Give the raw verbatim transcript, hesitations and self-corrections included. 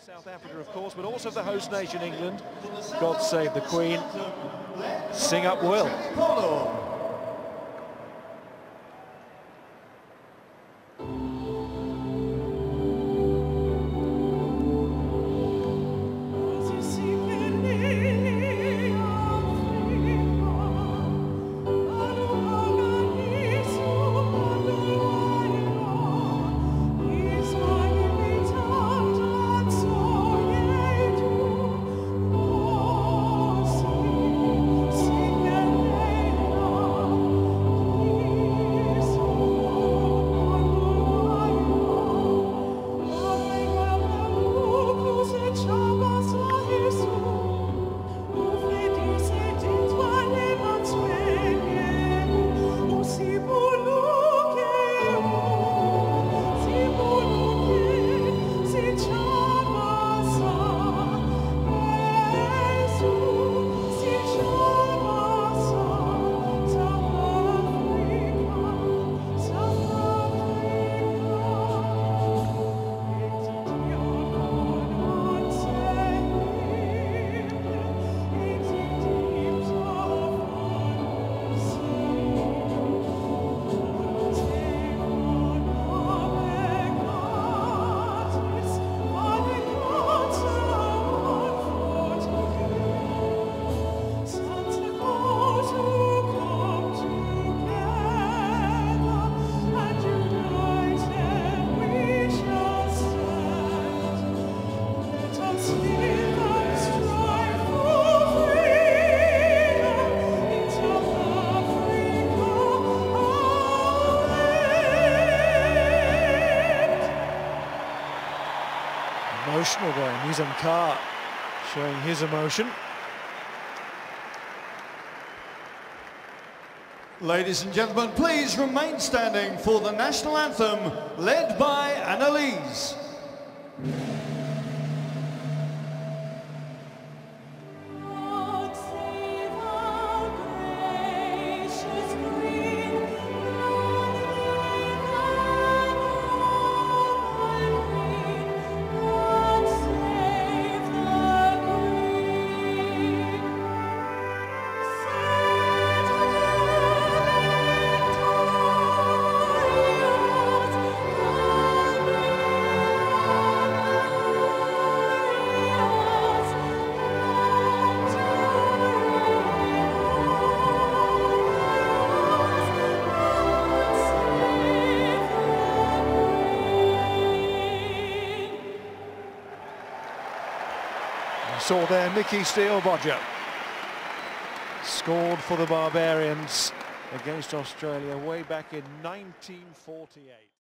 South Africa, of course, but also the host nation, England. God save the Queen. Sing up well. Emotional there, Nizam Khan showing his emotion. Ladies and gentlemen, please remain standing for the national anthem led by Annalise. Saw there Mickey Steele-Bodger scored for the Barbarians against Australia way back in nineteen forty-eight.